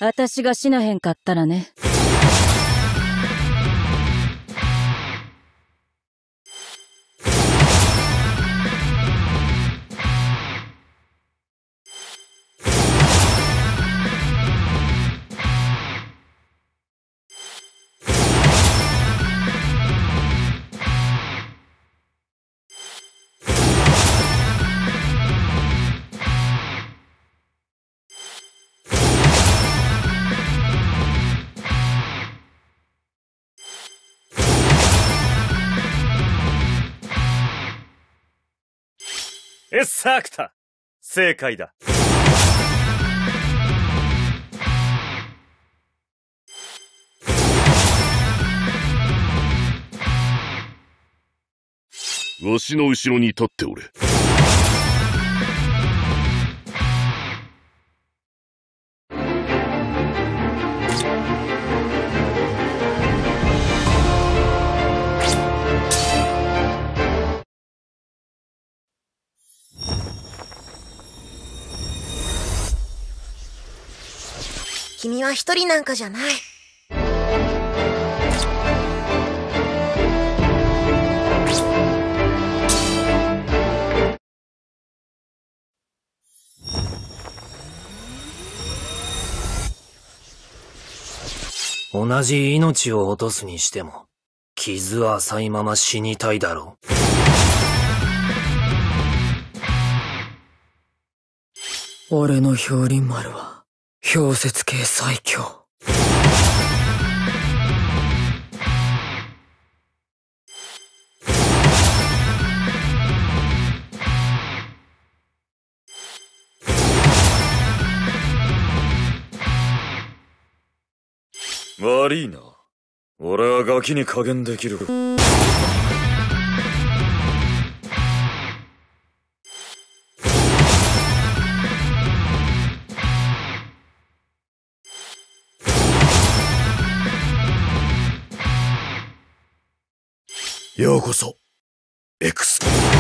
私が死なへんかったらね。 さあ来た。正解だ。 わしの後ろに立っておれ。 君は一人なんかじゃない。 同じ命を落とすにしても、傷浅いまま死にたいだろう。俺の氷林丸は、氷雪系最強。 悪いな。俺はガキに加減できる。 ようこそ、X。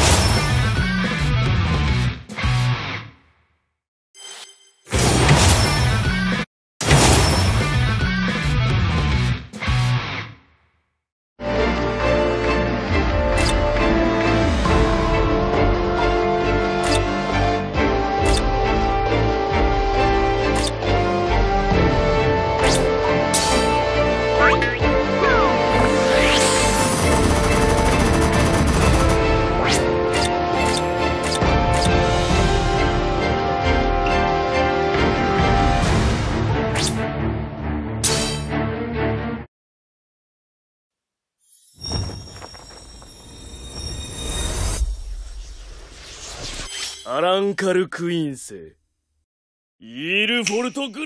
アランカルクイーン生イールフォルトグ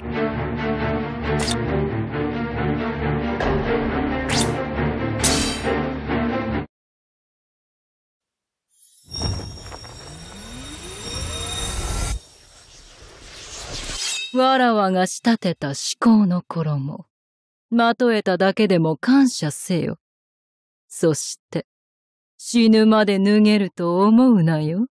わらわが仕立てた至高の衣。まとえただけでも感謝せよ。そして、死ぬまで脱げると思うなよ。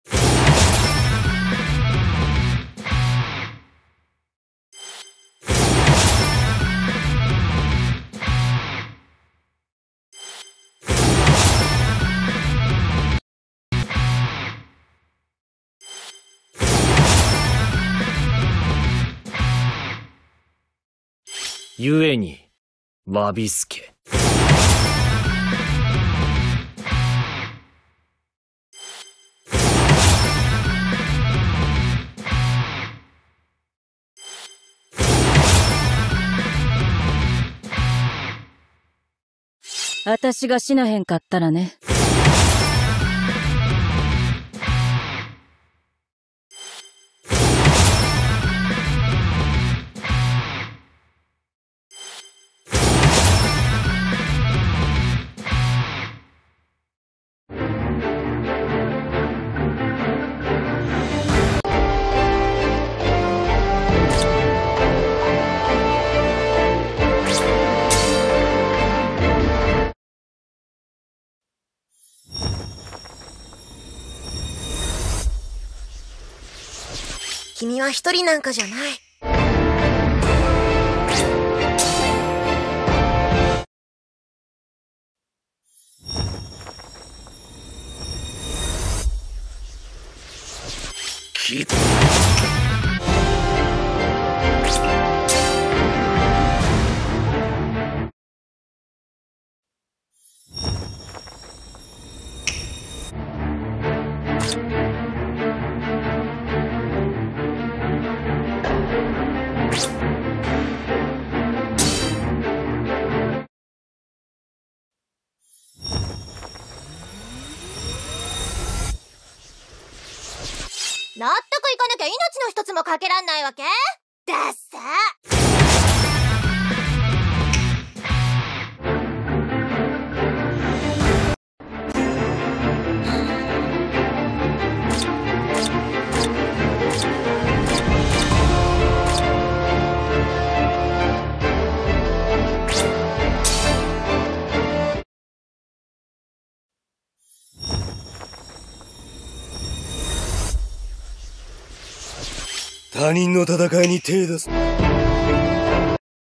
ゆえに、わびすけ。 私が死なへんかったらね。 君は一人なんかじゃない。 し。 納得いかなきゃ命の一つもかけらんないわけ？だっさ。 他人の戦いに手出すな。